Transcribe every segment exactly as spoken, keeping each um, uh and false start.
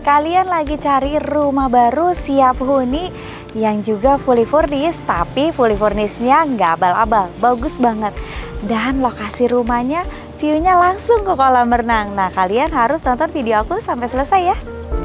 Kalian lagi cari rumah baru siap huni yang juga fully furnished, tapi fully furnishednya nggak abal-abal, bagus banget. Dan lokasi rumahnya view-nya langsung ke kolam renang. Nah, kalian harus nonton video aku sampai selesai ya.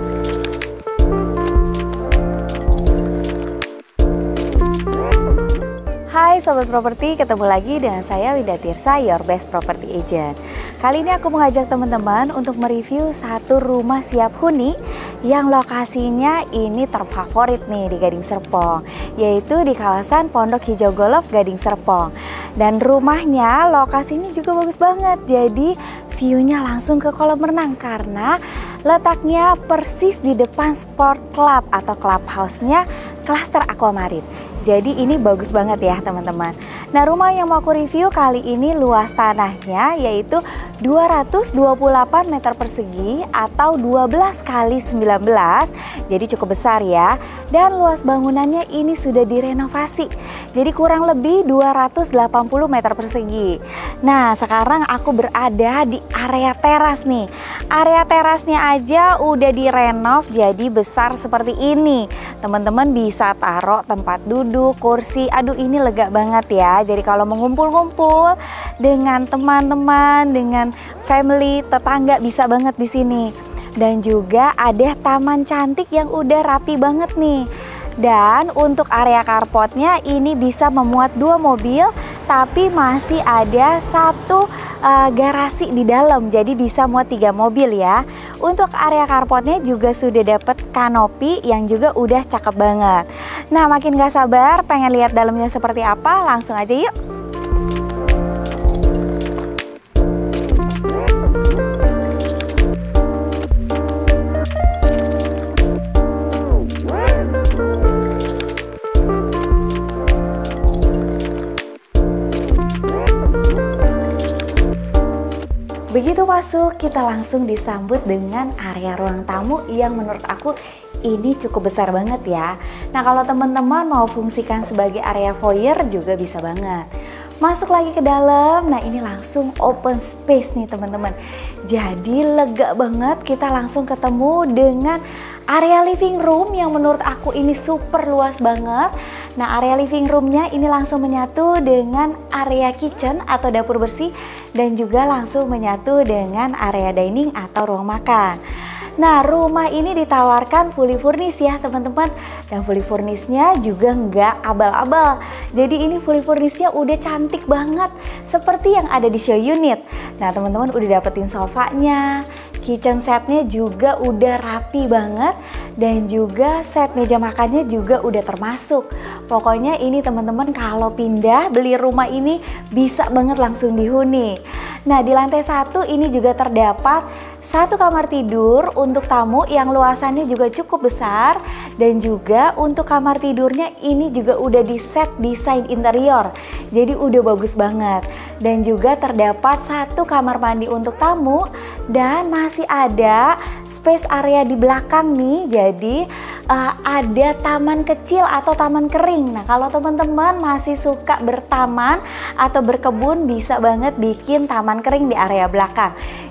Hai Sobat Properti, ketemu lagi dengan saya Winda Tirsa, your best property agent. Kali ini aku mengajak teman-teman untuk mereview satu rumah siap huni yang lokasinya ini terfavorit nih di Gading Serpong, yaitu di kawasan Pondok Hijau Golf Gading Serpong. Dan rumahnya lokasinya juga bagus banget, jadi view-nya langsung ke kolam renang karena letaknya persis di depan sport club atau clubhouse-nya Cluster Aquamarine. Jadi ini bagus banget ya teman-teman. Nah, rumah yang mau aku review kali ini luas tanahnya yaitu dua ratus dua puluh delapan meter persegi atau dua belas kali sembilan belas. Jadi cukup besar ya. Dan luas bangunannya ini sudah direnovasi. Jadi kurang lebih dua ratus delapan puluh meter persegi. Nah, sekarang aku berada di area teras nih. Area terasnya aja udah direnov jadi besar seperti ini. Teman-teman bisa taruh tempat duduk, kursi. Aduh, ini lega banget ya. Jadi kalau mengumpul-ngumpul dengan teman-teman, dengan family, tetangga bisa banget di sini. Dan juga ada taman cantik yang udah rapi banget nih. Dan untuk area carportnya ini bisa memuat dua mobil, tapi masih ada satu uh, garasi di dalam, jadi bisa muat tiga mobil ya. Untuk area carportnya juga sudah dapat kanopi yang juga udah cakep banget. Nah, makin gak sabar pengen lihat dalamnya seperti apa, langsung aja yuk. Begitu masuk, kita langsung disambut dengan area ruang tamu yang menurut aku ini cukup besar banget ya. Nah, kalau teman-teman mau fungsikan sebagai area foyer juga bisa banget. Masuk lagi ke dalam, nah ini langsung open space nih teman-teman. Jadi lega banget, kita langsung ketemu dengan area living room yang menurut aku ini super luas banget. Nah, area living roomnya ini langsung menyatu dengan area kitchen atau dapur bersih dan juga langsung menyatu dengan area dining atau ruang makan. Nah, rumah ini ditawarkan fully furnished ya teman-teman. Dan fully furnishednya juga nggak abal-abal. Jadi ini fully furnishednya udah cantik banget seperti yang ada di show unit. Nah, teman-teman udah dapetin sofanya, kitchen setnya juga udah rapi banget, dan juga set meja makannya juga udah termasuk. Pokoknya ini teman-teman kalau pindah beli rumah ini bisa banget langsung dihuni. Nah, di lantai satu ini juga terdapat satu kamar tidur untuk tamu yang luasannya juga cukup besar, dan juga untuk kamar tidurnya ini juga udah di set desain interior. Jadi udah bagus banget. Dan juga terdapat satu kamar mandi untuk tamu dan masih ada space area di belakang nih. Jadi uh, ada taman kecil atau taman kering. Nah, kalau teman-teman masih suka bertaman atau berkebun bisa banget bikin taman kering di area belakang.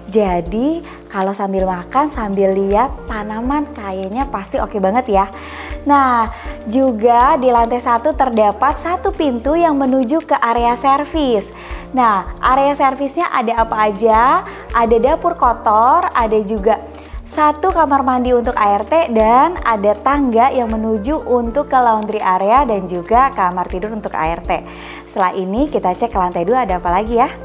Jadi kalau sambil makan sambil lihat tanaman kayaknya pasti oke banget ya. Nah, juga di lantai satu terdapat satu pintu yang menuju ke area servis. Nah, area servisnya ada apa aja? Ada dapur kotor, ada juga satu kamar mandi untuk A R T, dan ada tangga yang menuju untuk ke laundry area dan juga kamar tidur untuk A R T. Setelah ini kita cek ke lantai dua ada apa lagi ya.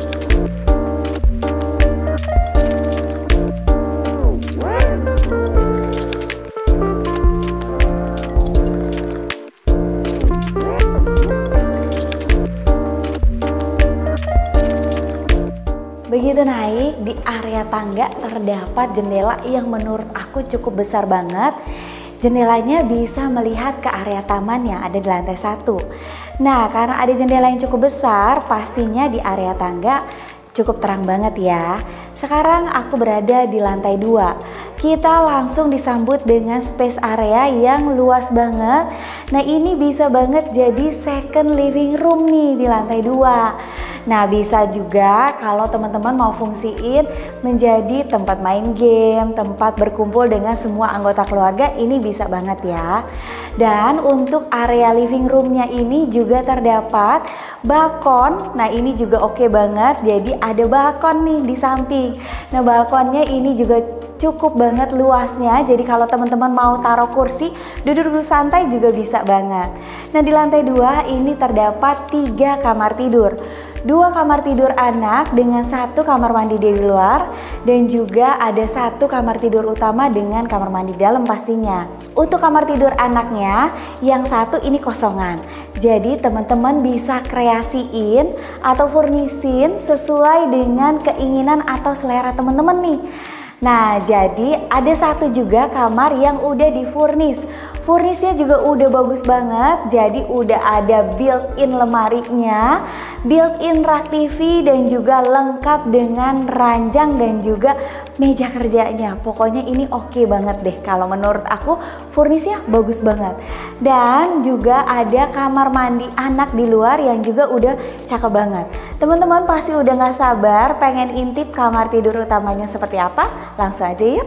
Begitu naik di area tangga terdapat jendela yang menurut aku cukup besar banget. Jendelanya bisa melihat ke area taman yang ada di lantai satu. Nah, karena ada jendela yang cukup besar, pastinya di area tangga cukup terang banget ya. Sekarang aku berada di lantai dua. Kita langsung disambut dengan space area yang luas banget. Nah, ini bisa banget jadi second living room nih di lantai dua. Nah, bisa juga kalau teman-teman mau fungsiin menjadi tempat main game, tempat berkumpul dengan semua anggota keluarga, ini bisa banget ya. Dan untuk area living roomnya ini juga terdapat balkon. Nah, ini juga oke banget, jadi ada balkon nih di samping. Nah, balkonnya ini juga cukup banget luasnya, jadi kalau teman-teman mau taruh kursi, duduk-duduk santai juga bisa banget. Nah, di lantai dua ini terdapat tiga kamar tidur. Dua kamar tidur anak dengan satu kamar mandi di luar, dan juga ada satu kamar tidur utama dengan kamar mandi dalam pastinya. Untuk kamar tidur anaknya, yang satu ini kosongan. Jadi teman-teman bisa kreasiin atau furnisin sesuai dengan keinginan atau selera teman-teman nih. Nah, jadi ada satu juga kamar yang udah difurnis. Furnisnya juga udah bagus banget, jadi udah ada built-in lemarinya, built-in rak T V, dan juga lengkap dengan ranjang dan juga meja kerjanya. Pokoknya ini oke banget deh, kalau menurut aku furnisnya bagus banget. Dan juga ada kamar mandi anak di luar yang juga udah cakep banget. Teman-teman pasti udah gak sabar pengen intip kamar tidur utamanya seperti apa? Langsung aja yuk.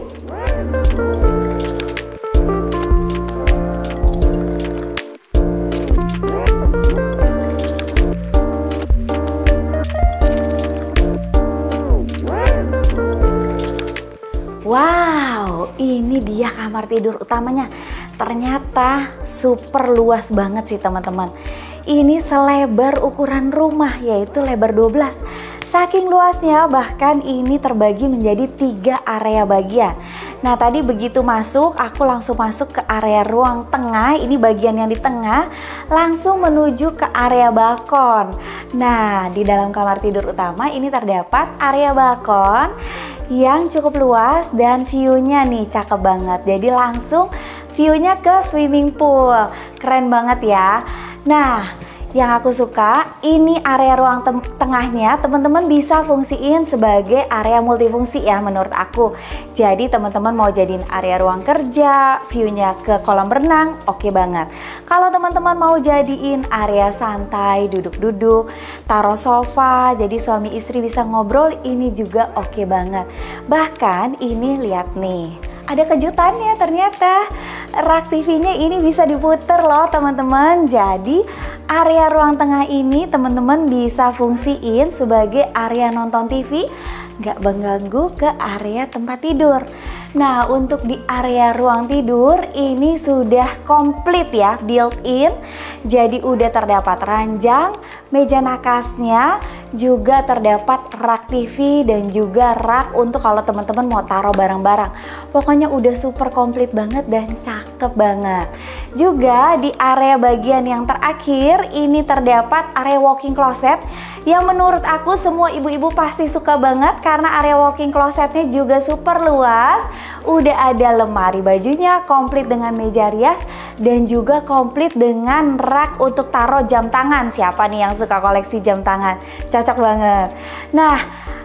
Wow, ini dia kamar tidur utamanya. Ternyata super luas banget sih teman-teman. Ini selebar ukuran rumah, yaitu lebar dua belas. Saking luasnya, bahkan ini terbagi menjadi tiga area bagian. Nah, tadi begitu masuk, aku langsung masuk ke area ruang tengah. Ini bagian yang di tengah, langsung menuju ke area balkon. Nah, di dalam kamar tidur utama ini terdapat area balkon yang cukup luas dan view-nya nih cakep banget. Jadi langsung view-nya ke swimming pool. Keren banget ya. Nah, yang aku suka ini area ruang tengahnya teman-teman bisa fungsiin sebagai area multifungsi ya menurut aku. Jadi teman-teman mau jadiin area ruang kerja, view-nya ke kolam renang, oke banget. Kalau teman-teman mau jadiin area santai, duduk-duduk, taruh sofa, jadi suami istri bisa ngobrol, ini juga oke banget. Bahkan ini lihat nih, ada kejutannya, ternyata rak T V-nya ini bisa diputer loh teman-teman. Jadi area ruang tengah ini teman-teman bisa fungsiin sebagai area nonton T V, nggak mengganggu ke area tempat tidur. Nah, untuk di area ruang tidur ini sudah komplit ya, built-in. Jadi udah terdapat ranjang, meja nakasnya, juga terdapat rak T V dan juga rak untuk kalau teman-teman mau taruh barang-barang. Pokoknya udah super komplit banget dan cakep banget. Juga di area bagian yang terakhir ini terdapat area walk-in closet yang menurut aku semua ibu-ibu pasti suka banget karena area walk-in closetnya juga super luas. Udah ada lemari bajunya komplit dengan meja rias dan juga komplit dengan rak untuk taruh jam tangan. Siapa nih yang suka koleksi jam tangan? Cocok banget. Nah,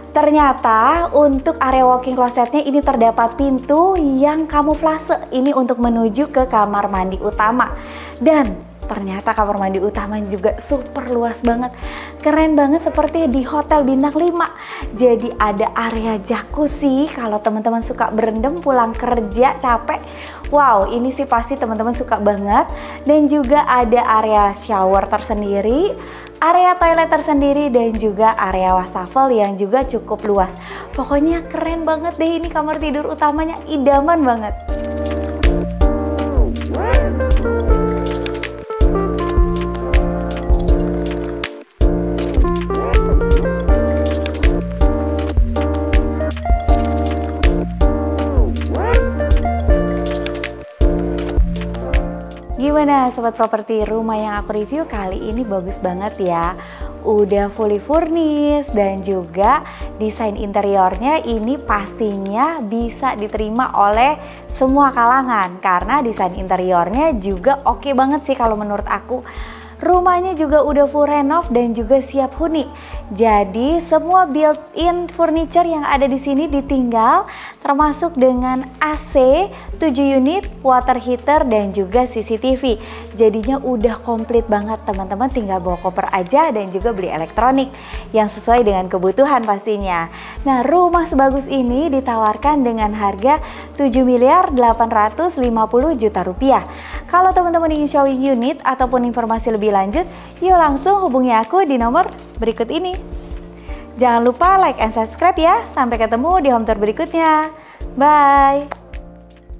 ternyata untuk area walk-in closetnya ini terdapat pintu yang kamuflase. Ini untuk menuju ke kamar mandi utama. Dan ternyata kamar mandi utama juga super luas banget. Keren banget seperti di hotel bintang lima. Jadi ada area jacuzzi kalau teman-teman suka berendam pulang kerja capek. Wow, ini sih pasti teman-teman suka banget. Dan juga ada area shower tersendiri, area toilet tersendiri, dan juga area wastafel yang juga cukup luas. Pokoknya keren banget deh, ini kamar tidur utamanya idaman banget. Gimana sobat properti, rumah yang aku review kali ini bagus banget ya. Udah fully furnished dan juga desain interiornya ini pastinya bisa diterima oleh semua kalangan karena desain interiornya juga oke banget sih kalau menurut aku. Rumahnya juga udah full renov dan juga siap huni. Jadi semua built-in furniture yang ada di sini ditinggal, termasuk dengan A C tujuh unit, water heater dan juga C C T V. Jadinya udah komplit banget teman-teman, tinggal bawa koper aja dan juga beli elektronik yang sesuai dengan kebutuhan pastinya. Nah, rumah sebagus ini ditawarkan dengan harga tujuh miliar delapan ratus lima puluh juta rupiah. Kalau teman-teman ingin showing unit ataupun informasi lebih lanjut, yuk langsung hubungi aku di nomor berikut ini. Jangan lupa like and subscribe ya. Sampai ketemu di home tour berikutnya. Bye.